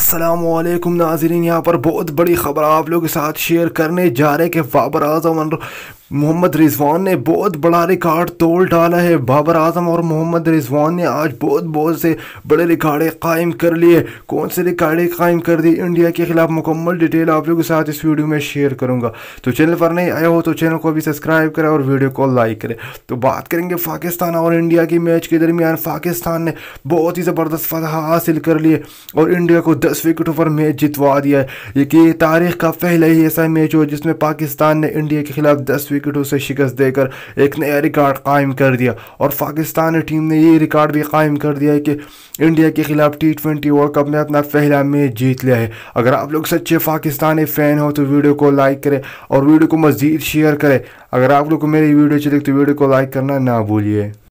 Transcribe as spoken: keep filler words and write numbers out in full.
अस्सलाम वालेकुम नाज़रीन, यहाँ पर बहुत बड़ी खबर आप लोगों के साथ शेयर करने जा रहे हैं कि बाबर आजम और मोहम्मद रिजवान ने बहुत बड़ा रिकॉर्ड तोड़ डाला है। बाबर आजम और मोहम्मद रिजवान ने आज बहुत बहुत से बड़े रिकॉर्ड कायम कर लिए। कौन से रिकॉर्ड कायम कर दी इंडिया के खिलाफ, मुकम्मल डिटेल आप लोगों के साथ इस वीडियो में शेयर करूंगा। तो चैनल पर नहीं आया हो तो चैनल को भी सब्सक्राइब करें और वीडियो को लाइक करें। तो बात करेंगे पाकिस्तान और इंडिया की मैच के दरमियान। पाकिस्तान ने बहुत ही ज़बरदस्त फतह हासिल कर लिए और इंडिया को दस विकेटों पर मैच जितवा दिया है। ये कि तारीख का पहला ही ऐसा मैच हो जिसमें पाकिस्तान ने इंडिया के खिलाफ दस विकेटों से शिकस्त देकर एक नया रिकॉर्ड कायम कर दिया। और पाकिस्तानी टीम ने ये रिकॉर्ड भी कायम कर दिया है कि इंडिया के खिलाफ टी ट्वेंटी वर्ल्ड कप में अपना पहला मैच जीत लिया है। अगर आप लोग सच्चे पाकिस्तानी फैन हो तो वीडियो को लाइक करें और वीडियो को मज़ीद शेयर करें। अगर आप लोग को मेरी वीडियो चले तो वीडियो को लाइक करना ना भूलिए।